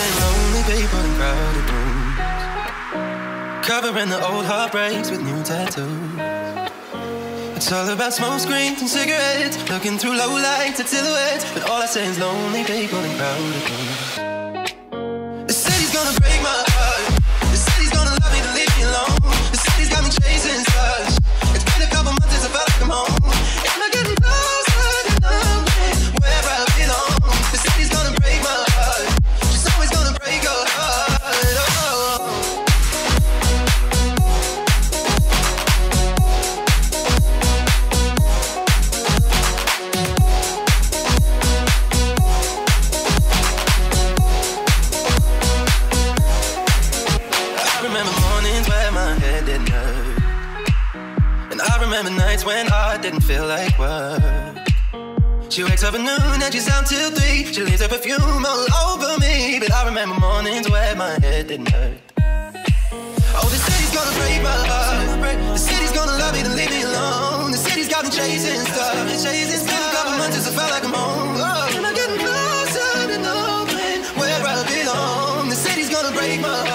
saying lonely people in crowded rooms, covering the old heartbreaks with new tattoos. It's all about smoke screens and cigarettes, looking through low lights at silhouettes. But all I say is lonely people in crowded rooms. The city's gonna break my heart. The city's gonna love me to leave me alone. The city's got me chasing stars. It's been a couple months since I felt like I'm home. Am I getting closer to knowing where I belong? The city's gonna break my heart. She's always gonna break your heart. Oh. Remember nights when heart didn't feel like work. She wakes up at noon and she's out till 3. She leaves her perfume all over me. But I remember mornings where my head didn't hurt. Oh, the city's gonna break my heart. The city's gonna love me to leave me alone. The city's got me chasing stuff. It's been a couple months since I felt like I'm home. Oh, am I getting closer to knowing where I belong? The city's gonna break my heart.